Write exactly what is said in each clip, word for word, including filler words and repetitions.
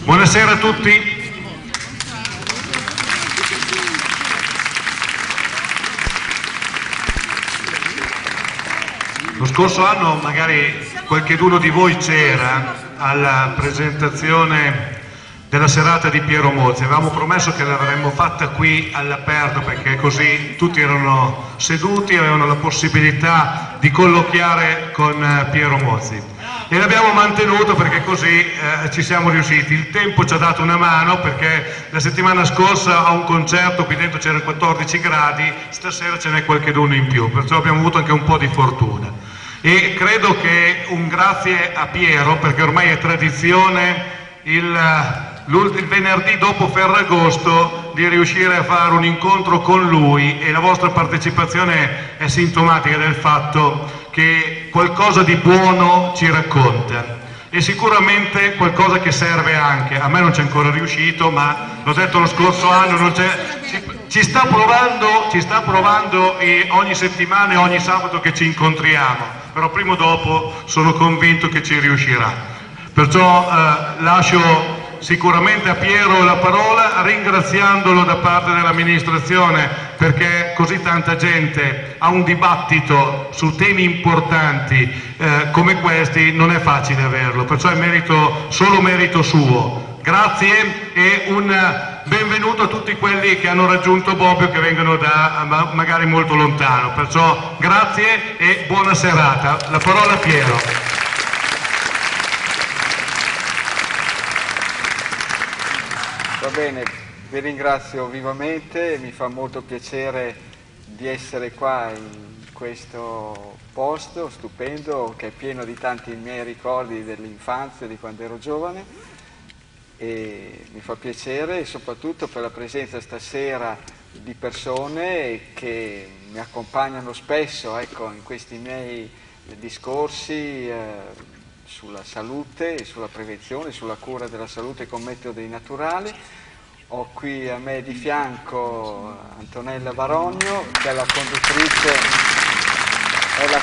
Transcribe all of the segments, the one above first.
Buonasera a tutti. Lo scorso anno magari qualcheduno di voi c'era alla presentazione della serata di Piero Mozzi. Avevamo promesso che l'avremmo fatta qui all'aperto perché così tutti erano seduti e avevano la possibilità di colloquiare con Piero Mozzi. E l'abbiamo mantenuto perché così eh, ci siamo riusciti. Il tempo ci ha dato una mano perché la settimana scorsa a un concerto qui dentro c'erano quattordici gradi, stasera ce n'è qualcheduno in più, perciò abbiamo avuto anche un po' di fortuna. E credo che un grazie a Piero, perché ormai è tradizione il... il venerdì dopo Ferragosto di riuscire a fare un incontro con lui, e la vostra partecipazione è sintomatica del fatto che qualcosa di buono ci racconta e sicuramente qualcosa che serve anche. A me non c'è ancora riuscito, ma l'ho detto lo scorso anno, non c'è, ci, ci sta provando, ci sta provando e ogni settimana e ogni sabato che ci incontriamo, però prima o dopo sono convinto che ci riuscirà. Perciò eh, lascio sicuramente a Piero la parola, ringraziandolo da parte dell'amministrazione perché così tanta gente ha un dibattito su temi importanti eh, come questi, non è facile averlo, perciò è merito, solo merito suo. Grazie e un benvenuto a tutti quelli che hanno raggiunto Bobbio, che vengono da magari molto lontano, perciò grazie e buona serata. La parola a Piero. Va bene, vi ringrazio vivamente, mi fa molto piacere di essere qua in questo posto stupendo che è pieno di tanti miei ricordi dell'infanzia, di quando ero giovane, e mi fa piacere soprattutto per la presenza stasera di persone che mi accompagnano spesso, ecco, in questi miei discorsi eh, sulla salute e sulla prevenzione, sulla cura della salute con metodi naturali. Ho qui a me di fianco Antonella Varogno, che è la conduttrice, è la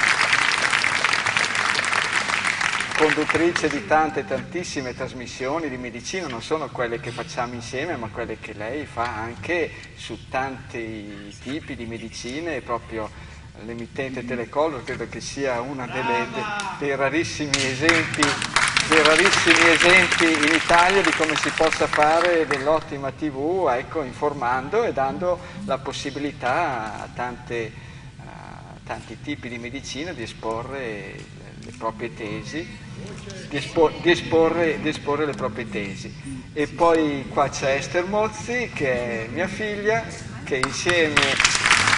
conduttrice di tante, tantissime trasmissioni di medicina, non sono quelle che facciamo insieme, ma quelle che lei fa anche su tanti tipi di medicine, proprio l'emittente Telecolor credo che sia uno dei rarissimi esempi, dei rarissimi esempi in Italia di come si possa fare dell'ottima tivù, ecco, informando e dando la possibilità a, tante, a tanti tipi di medicina di esporre le proprie tesi, di, espo, di, esporre, di esporre le proprie tesi. E poi qua c'è Esther Mozzi, che è mia figlia, che insieme...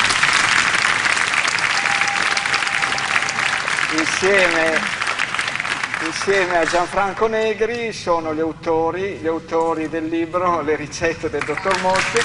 Insieme, insieme a Gianfranco Negri sono gli autori, gli autori del libro Le ricette del dottor Mozzi,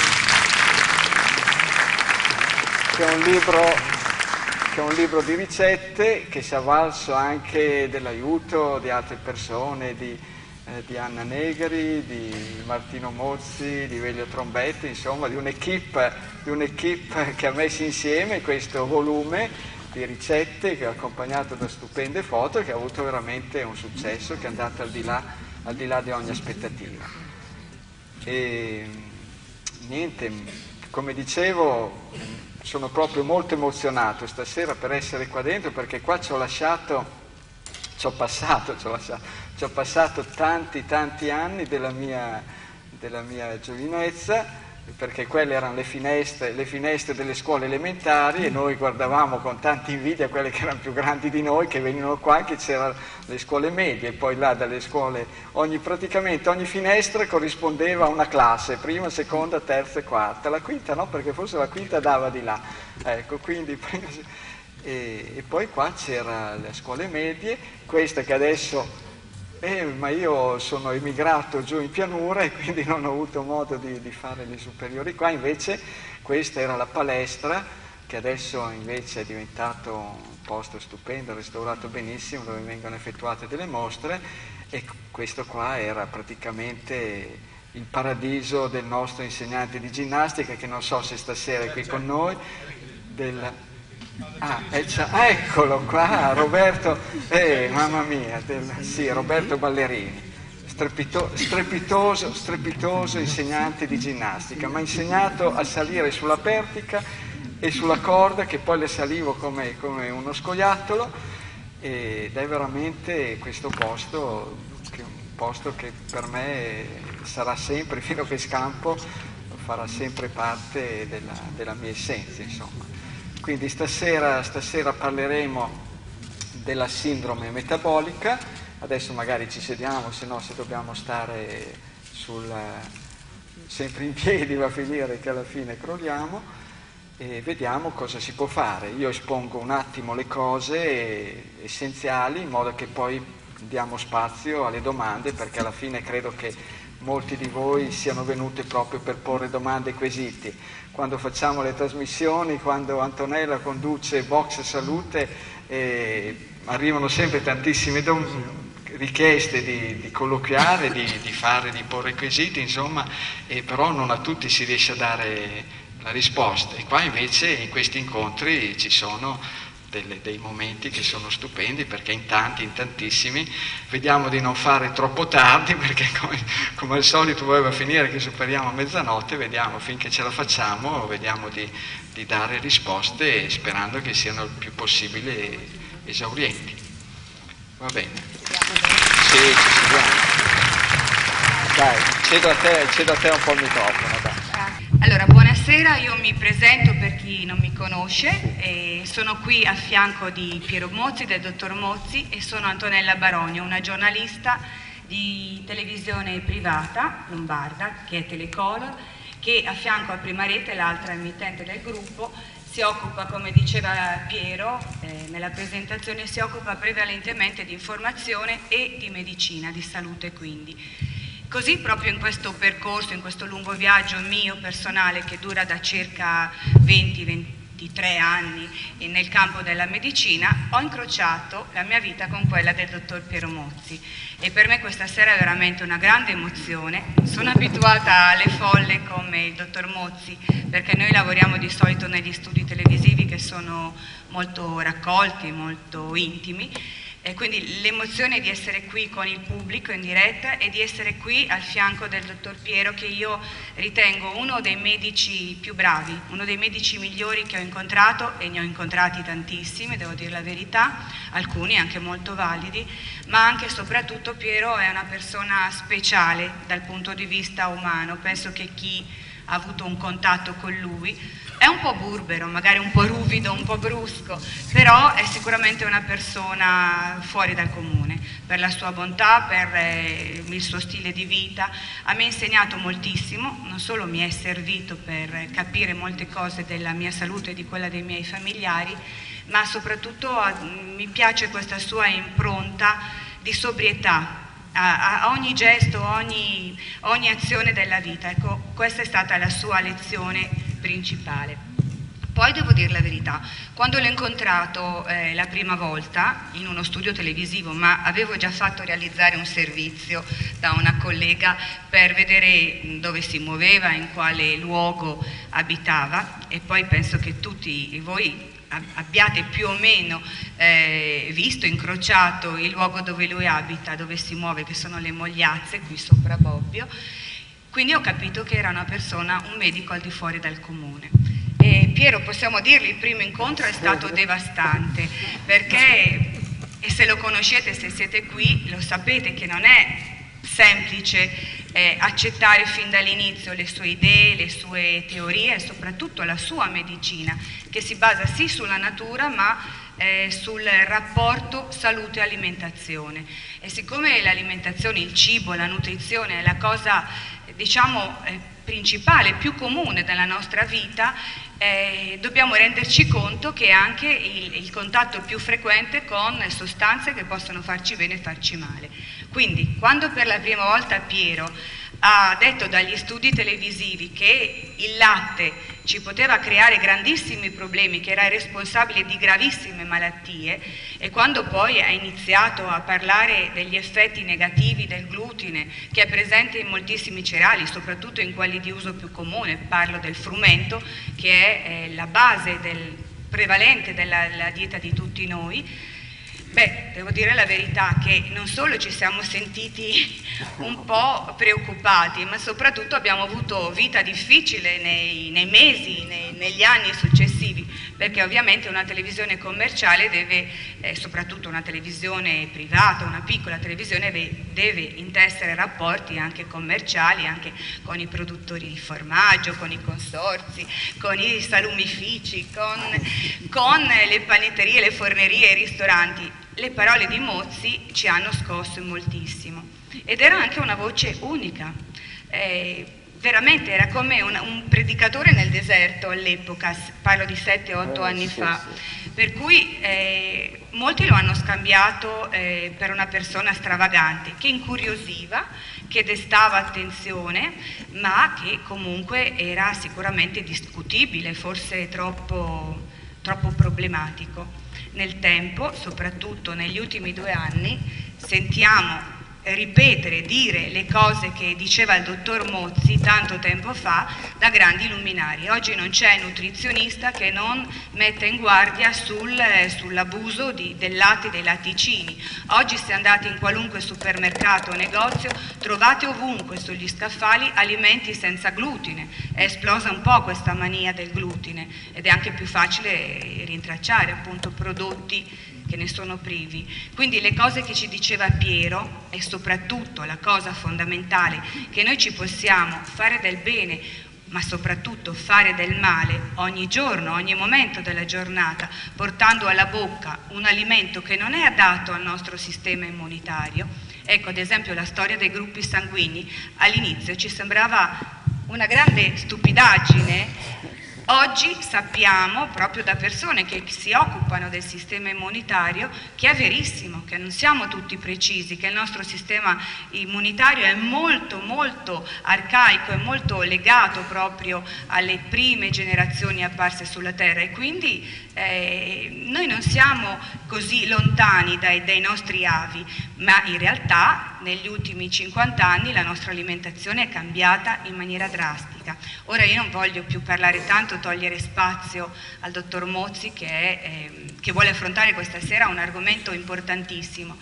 che è un libro, che è un libro di ricette che si è avvalso anche dell'aiuto di altre persone, di, eh, di Anna Negri, di Martino Mozzi, di Velio Trombetti, insomma di un'equipe, di un'equipe che ha messo insieme questo volume di ricette, che è accompagnato da stupende foto e che ha avuto veramente un successo che è andato al di là, al di là di ogni aspettativa. E niente, come dicevo, sono proprio molto emozionato stasera per essere qua dentro, perché qua ci ho lasciato, ci ho passato, ci ho lasciato, ci ho passato tanti tanti anni della mia, della mia giovinezza, perché quelle erano le finestre, le finestre delle scuole elementari e noi guardavamo con tanta invidia quelle che erano più grandi di noi, che venivano qua, che c'erano le scuole medie, e poi là dalle scuole, ogni, praticamente ogni finestra corrispondeva a una classe, prima, seconda, terza e quarta, la quinta no, perché forse la quinta dava di là, ecco, quindi... E, e poi qua c'era le scuole medie, questa che adesso... Eh, ma io sono emigrato giù in pianura e quindi non ho avuto modo di, di fare le superiori qua, invece questa era la palestra, che adesso invece è diventato un posto stupendo, restaurato benissimo, dove vengono effettuate delle mostre, e questo qua era praticamente il paradiso del nostro insegnante di ginnastica, che non so se stasera è qui con noi, del... Ah, ah, eccolo qua, Roberto, eh, mamma mia, del, sì, Roberto Ballerini, strepito, strepitoso, strepitoso insegnante di ginnastica, mi ha insegnato a salire sulla pertica e sulla corda, che poi le salivo come, come uno scoiattolo, ed è veramente questo posto, che è un posto che per me sarà sempre, fino a che scampo, farà sempre parte della, della mia essenza, insomma. Quindi stasera, stasera parleremo della sindrome metabolica. Adesso magari ci sediamo, se no se dobbiamo stare sul, sempre in piedi va a finire che alla fine crolliamo, e vediamo cosa si può fare. Io espongo un attimo le cose essenziali in modo che poi diamo spazio alle domande, perché alla fine credo che molti di voi siano venuti proprio per porre domande e quesiti. Quando facciamo le trasmissioni, quando Antonella conduce Box Salute, eh, arrivano sempre tantissime domande, richieste di, di colloquiare, di, di fare, di porre quesiti, insomma, e però non a tutti si riesce a dare la risposta. E qua invece in questi incontri ci sono delle, dei momenti che sono stupendi, perché in tanti, in tantissimi, vediamo di non fare troppo tardi, perché come, come al solito voleva finire che superiamo a mezzanotte, vediamo finché ce la facciamo, vediamo di, di dare risposte sperando che siano il più possibile esaurienti. Va bene. Sì, ci sediamo. Dai, cedo a te, cedo a te un po' il microfono, dai. Allora, buonasera, io mi presento per chi non mi conosce, e sono qui a fianco di Piero Mozzi, del dottor Mozzi, e sono Antonella Barogno, una giornalista di televisione privata lombarda, che è Telecolor, che a fianco a Prima Rete, l'altra emittente del gruppo, si occupa, come diceva Piero eh, nella presentazione, si occupa prevalentemente di informazione e di medicina, di salute quindi. Così proprio in questo percorso, in questo lungo viaggio mio personale che dura da circa venti ventitré anni nel campo della medicina, ho incrociato la mia vita con quella del dottor Piero Mozzi, e per me questa sera è veramente una grande emozione. Sono abituata alle folle come il dottor Mozzi, perché noi lavoriamo di solito negli studi televisivi che sono molto raccolti, molto intimi, e quindi l'emozione di essere qui con il pubblico in diretta e di essere qui al fianco del dottor Piero, che io ritengo uno dei medici più bravi, uno dei medici migliori che ho incontrato, e ne ho incontrati tantissimi, devo dire la verità, alcuni anche molto validi, ma anche e soprattutto Piero è una persona speciale dal punto di vista umano. Penso che chi ha avuto un contatto con lui è un po' burbero, magari un po' ruvido, un po' brusco, però è sicuramente una persona fuori dal comune, per la sua bontà, per eh, il suo stile di vita. A me ha insegnato moltissimo, non solo mi è servito per capire molte cose della mia salute e di quella dei miei familiari, ma soprattutto a, mi piace questa sua impronta di sobrietà a, a ogni gesto, a ogni, ogni azione della vita. Ecco, questa è stata la sua lezione principale. Poi devo dire la verità, quando l'ho incontrato eh, la prima volta in uno studio televisivo, ma avevo già fatto realizzare un servizio da una collega per vedere dove si muoveva, in quale luogo abitava, e poi penso che tutti voi abbiate più o meno eh, visto, incrociato il luogo dove lui abita, dove si muove, che sono le Mogliazze, qui sopra Bobbio. Quindi ho capito che era una persona, un medico al di fuori dal comune. E Piero, possiamo dirgli, il primo incontro è stato devastante, perché, e se lo conoscete, se siete qui, lo sapete che non è semplice eh, accettare fin dall'inizio le sue idee, le sue teorie e soprattutto la sua medicina, che si basa sì sulla natura, ma eh, sul rapporto salute-alimentazione. E siccome l'alimentazione, il cibo, la nutrizione è la cosa, diciamo, eh, principale, più comune della nostra vita, eh, dobbiamo renderci conto che anche il, il contatto più frequente con sostanze che possono farci bene e farci male. Quindi, quando per la prima volta Piero ha detto dagli studi televisivi che il latte ci poteva creare grandissimi problemi, che era responsabile di gravissime malattie, e quando poi ha iniziato a parlare degli effetti negativi del glutine, che è presente in moltissimi cereali, soprattutto in quelli di uso più comune, parlo del frumento, che è eh, la base del, prevalente della, della dieta di tutti noi, Beh, devo dire la verità che non solo ci siamo sentiti un po' preoccupati, ma soprattutto abbiamo avuto vita difficile nei, nei mesi, nei, negli anni successivi, perché ovviamente una televisione commerciale deve, eh, soprattutto una televisione privata, una piccola televisione, deve, deve intessere rapporti anche commerciali, anche con i produttori di formaggio, con i consorzi, con i salumifici, con, con le panetterie, le fornerie, i ristoranti. Le parole di Mozzi ci hanno scosso moltissimo ed era anche una voce unica, eh, veramente era come un, un predicatore nel deserto all'epoca, parlo di sette otto anni fa, per cui eh, molti lo hanno scambiato eh, per una persona stravagante, che incuriosiva, che destava attenzione, ma che comunque era sicuramente discutibile, forse troppo, troppo problematico. Nel tempo, soprattutto negli ultimi due anni, sentiamo ripetere, dire le cose che diceva il dottor Mozzi tanto tempo fa da grandi luminari. Oggi non c'è nutrizionista che non metta in guardia sul, sull'abuso di, del latte e dei latticini. Oggi se andate in qualunque supermercato o negozio trovate ovunque sugli scaffali alimenti senza glutine. È esplosa un po' questa mania del glutine ed è anche più facile rintracciare appunto prodotti che ne sono privi. Quindi le cose che ci diceva Piero e soprattutto la cosa fondamentale, che noi ci possiamo fare del bene ma soprattutto fare del male ogni giorno, ogni momento della giornata, portando alla bocca un alimento che non è adatto al nostro sistema immunitario. Ecco, ad esempio la storia dei gruppi sanguigni all'inizio ci sembrava una grande stupidaggine. Oggi sappiamo, proprio da persone che si occupano del sistema immunitario, che è verissimo, che non siamo tutti precisi, che il nostro sistema immunitario è molto molto arcaico, è molto legato proprio alle prime generazioni apparse sulla Terra e quindi eh, noi non siamo così lontani dai, dai nostri avi, ma in realtà negli ultimi cinquanta anni la nostra alimentazione è cambiata in maniera drastica. Ora io non voglio più parlare tanto, togliere spazio al dottor Mozzi che, è, eh, che vuole affrontare questa sera un argomento importantissimo,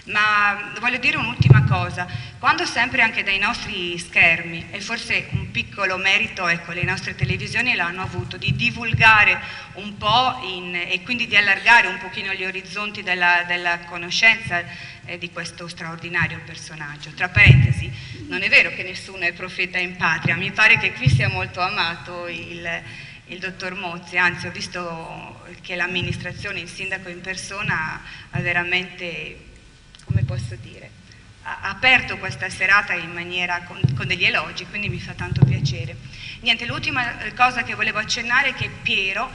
ma voglio dire un'ultima cosa. Quando sempre anche dai nostri schermi, e forse un piccolo merito, ecco, le nostre televisioni l'hanno avuto, di divulgare un po' in, e quindi di allargare un pochino gli orizzonti della, della conoscenza eh, di questo straordinario personaggio. Tra parentesi, non è vero che nessuno è profeta in patria, mi pare che qui sia molto amato il, il dottor Mozzi, anzi ho visto che l'amministrazione, il sindaco in persona ha veramente, come posso dire, ha aperto questa serata in maniera con, con degli elogi, quindi mi fa tanto piacere. Niente, l'ultima cosa che volevo accennare è che Piero,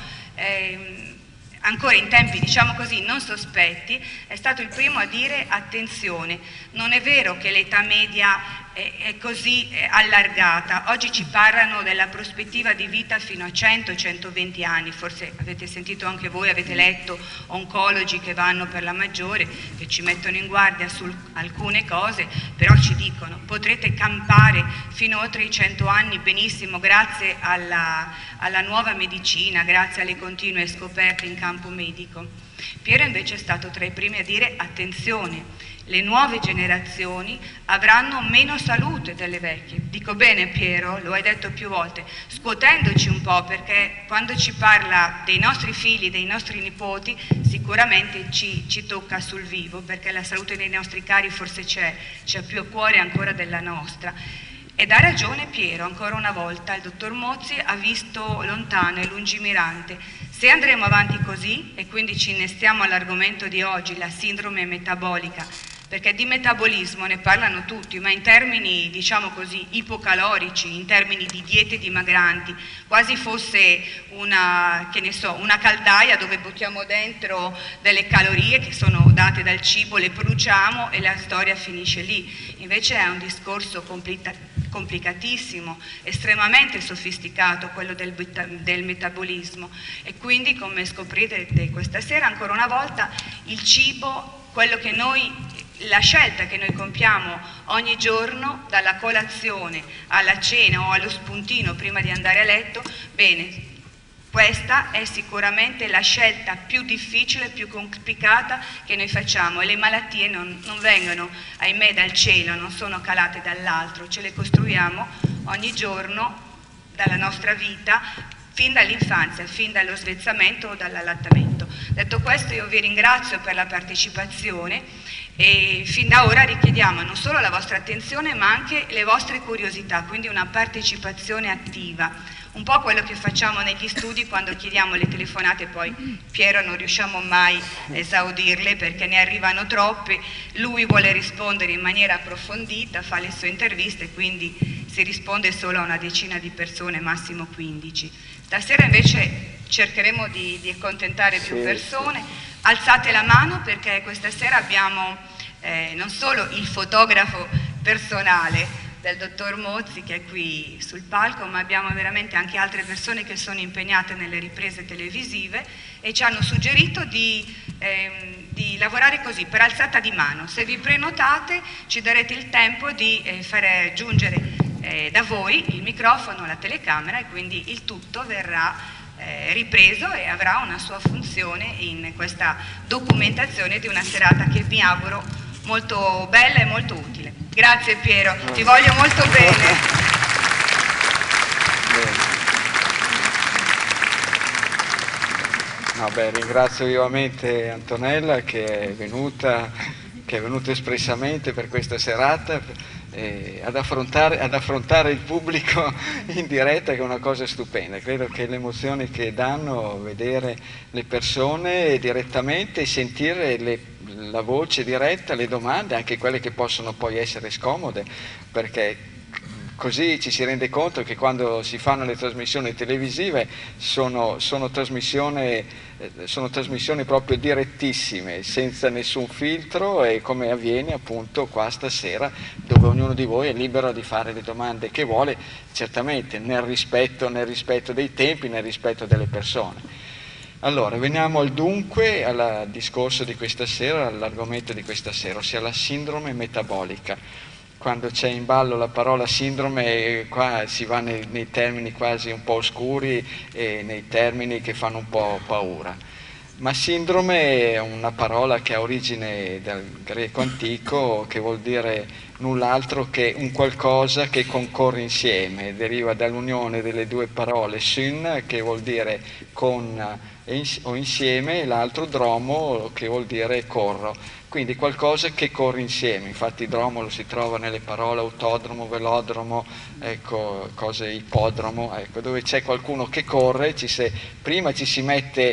eh, ancora in tempi diciamo così non sospetti, è stato il primo a dire attenzione, non è vero che l'età media è, è così allargata, oggi ci parlano della prospettiva di vita fino a cento centoventi anni, forse avete sentito anche voi, avete letto oncologi che vanno per la maggiore, che ci mettono in guardia su alcune cose, però ci dicono potrete campare fino oltre i cento anni benissimo grazie alla, alla nuova medicina, grazie alle continue scoperte in campo medico. Piero invece è stato tra i primi a dire attenzione, le nuove generazioni avranno meno salute delle vecchie. Dico bene Piero, lo hai detto più volte, scuotendoci un po', perché quando ci parla dei nostri figli, dei nostri nipoti, sicuramente ci, ci tocca sul vivo, perché la salute dei nostri cari forse c'è, c'è più a cuore ancora della nostra. Ed ha ragione Piero, ancora una volta, il dottor Mozzi ha visto lontano e lungimirante. Se andremo avanti così, e quindi ci innestiamo all'argomento di oggi, la sindrome metabolica, perché di metabolismo ne parlano tutti, ma in termini, diciamo così, ipocalorici, in termini di diete dimagranti, quasi fosse una, che ne so, una caldaia dove buttiamo dentro delle calorie che sono date dal cibo, le produciamo e la storia finisce lì. Invece è un discorso complicatissimo, estremamente sofisticato quello del, del metabolismo e quindi, come scoprirete questa sera, ancora una volta il cibo, quello che noi la scelta che noi compiamo ogni giorno, dalla colazione alla cena o allo spuntino prima di andare a letto, bene, Questa è sicuramente la scelta più difficile, più complicata che noi facciamo, e le malattie non, non vengono, ahimè, dal cielo, non sono calate dall'altro, ce le costruiamo ogni giorno dalla nostra vita, fin dall'infanzia, fin dallo svezzamento o dall'allattamento. Detto questo, io vi ringrazio per la partecipazione e fin da ora richiediamo non solo la vostra attenzione ma anche le vostre curiosità, quindi una partecipazione attiva. Un po' quello che facciamo negli studi quando chiediamo le telefonate, poi Piero non riusciamo mai a esaudirle perché ne arrivano troppe, lui vuole rispondere in maniera approfondita, fa le sue interviste, quindi si risponde solo a una decina di persone, massimo quindici. Stasera invece cercheremo di, di accontentare più persone. Alzate la mano perché questa sera abbiamo eh, non solo il fotografo personale del dottor Mozzi che è qui sul palco, ma abbiamo veramente anche altre persone che sono impegnate nelle riprese televisive e ci hanno suggerito di, ehm, di lavorare così, per alzata di mano. Se vi prenotate ci darete il tempo di eh, fare giungere eh, da voi il microfono, la telecamera, e quindi il tutto verrà eh, ripreso e avrà una sua funzione in questa documentazione di una serata che mi auguro molto bella e molto utile. Grazie Piero, ti voglio molto bene. Bene. No, beh, ringrazio vivamente Antonella che è venuta, che è venuta espressamente per questa serata eh, ad, affrontare, ad affrontare il pubblico in diretta, che è una cosa stupenda. Credo che le emozioni che danno vedere le persone direttamente e sentire le la voce diretta, le domande, anche quelle che possono poi essere scomode, perché così ci si rende conto che quando si fanno le trasmissioni televisive sono, sono, trasmissioni, sono trasmissioni proprio direttissime, senza nessun filtro, e come avviene appunto qua stasera, dove ognuno di voi è libero di fare le domande che vuole, certamente nel rispetto, nel rispetto dei tempi, nel rispetto delle persone. Allora, veniamo al dunque, al discorso di questa sera, all'argomento di questa sera, ossia la sindrome metabolica. Quando c'è in ballo la parola sindrome, qua si va nei, nei termini quasi un po' oscuri e nei termini che fanno un po' paura. Ma sindrome è una parola che ha origine dal greco antico, che vuol dire null'altro che un qualcosa che concorre insieme, deriva dall'unione delle due parole syn, che vuol dire con o insieme, e l'altro dromo, che vuol dire corro, quindi qualcosa che corre insieme. Infatti dromo lo si trova nelle parole autodromo, velodromo, ecco, cose ippodromo, ecco, dove c'è qualcuno che corre, ci se, prima ci si mette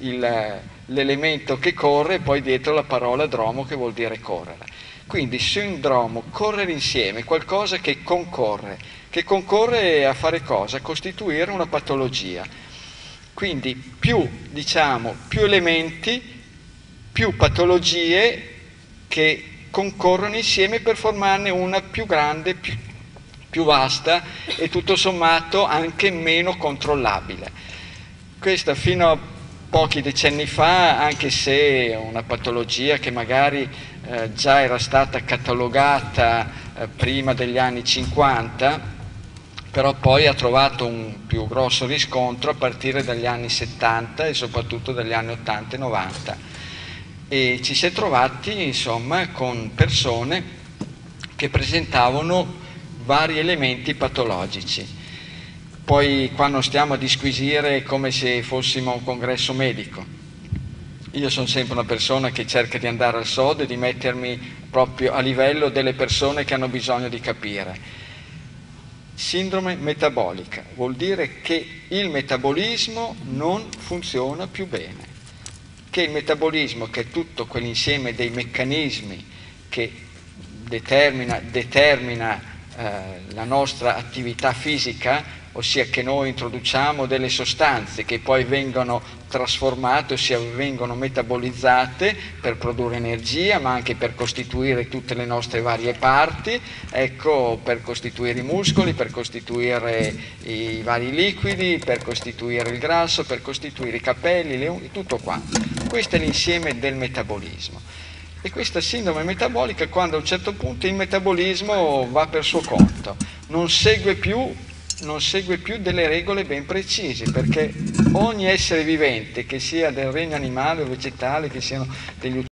l'elemento che corre e poi dietro la parola dromo, che vuol dire correre. Quindi sindromo, correre insieme, qualcosa che concorre, che concorre a fare cosa? A costituire una patologia. Quindi più, diciamo, più elementi, più patologie che concorrono insieme per formarne una più grande, più, più vasta e tutto sommato anche meno controllabile. Questa fino a pochi decenni fa, anche se è una patologia che magari eh, già era stata catalogata eh, prima degli anni cinquanta, però poi ha trovato un più grosso riscontro a partire dagli anni settanta e soprattutto dagli anni ottanta e novanta. E ci si è trovati insomma con persone che presentavano vari elementi patologici. Poi qua non stiamo a disquisire come se fossimo a un congresso medico. Io sono sempre una persona che cerca di andare al sodo e di mettermi proprio a livello delle persone che hanno bisogno di capire. Sindrome metabolica vuol dire che il metabolismo non funziona più bene, che il metabolismo, che è tutto quell'insieme dei meccanismi che determina, determina eh, la nostra attività fisica, ossia che noi introduciamo delle sostanze che poi vengono trasformate, ossia vengono metabolizzate per produrre energia, ma anche per costituire tutte le nostre varie parti, ecco, per costituire i muscoli, per costituire i vari liquidi, per costituire il grasso, per costituire i capelli, le unghie, tutto quanto. Questo è l'insieme del metabolismo. E questa sindrome metabolica, quando a un certo punto il metabolismo va per suo conto, non segue più non segue più delle regole ben precise, perché ogni essere vivente, che sia del regno animale o vegetale, che siano degli